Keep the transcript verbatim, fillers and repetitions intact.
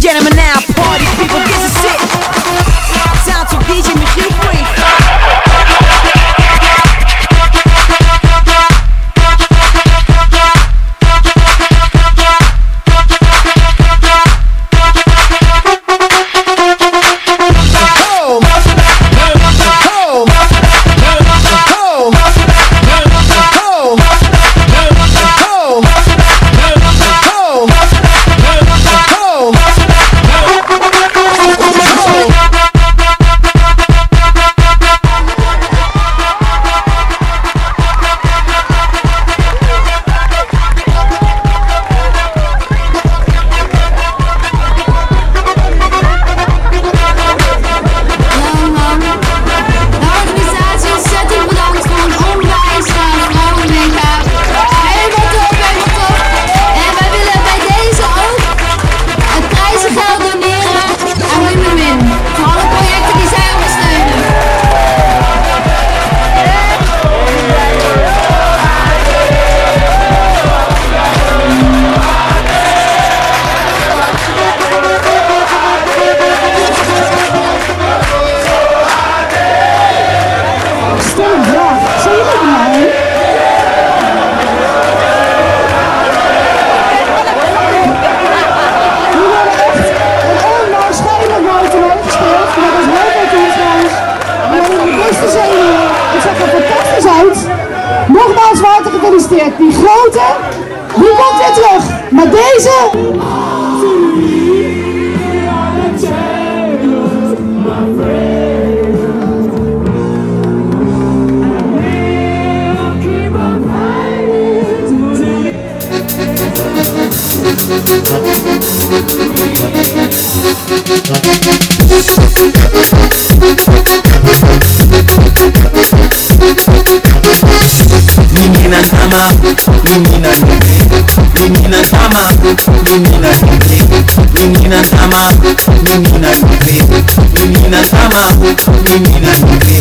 gentlemen now, party people, this is it. Sound to D J Michiel Free. Nogmaals hartelijk gefeliciteerd. Die grote, die komt weer terug. Maar deze... Menina sama, menina negre. Menina sama, menina negre. Menina sama, menina negre. Menina sama, menina negre.